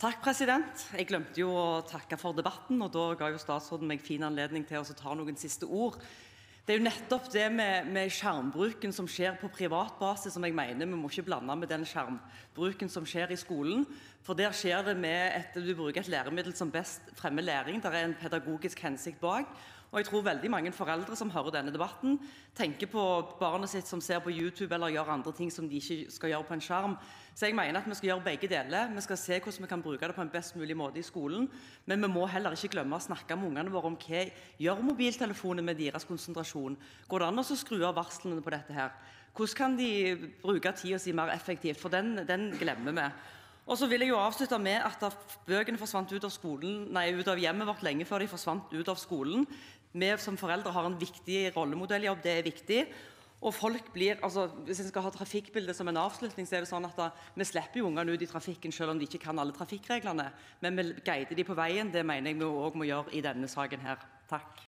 Takk, president. Jeg glemte jo å takke for debatten, og da ga jo statsråden meg fin anledning til å ta noen siste ord. Det er jo nettopp det med skjermbruken som skjer på privat basis som jeg mener vi må ikke blande med den skjermbruken som skjer i skolen. For der skjer det med at du bruker et læremiddel som best fremmer læring. Der er en pedagogisk hensikt bak. Og jeg tror veldig mange foreldre som hører denne debatten, tenker på barnet sitt som ser på YouTube eller gjør andre ting som de ikke skal gjøre på en skjerm. Så jeg mener at vi skal gjøre begge deler. Vi skal se hvordan vi kan bruke det på en best mulig måte i skolen, men vi må heller ikke glemme å snakke med ungene våre om hva gjør mobiltelefoner med deres konsentrasjon. Går det an å skru av varslene på dette her? Hvordan kan de bruke tiden sin mer effektivt? For den glemmer vi. Og så vil jeg jo avslutte med at bøkene forsvant ut av hjemmet vårt lenge før de forsvant ut av skolen. Vi som foreldre har en viktig rollemodelljobb, det er viktig. Og folk blir, hvis jeg skal ha trafikkbildet som en avslutning, så er det sånn at vi slipper jo ungene ut i trafikken selv om de ikke kan alle trafikkreglene. Men vi guider de på veien, det mener jeg vi også må gjøre i denne saken her. Takk.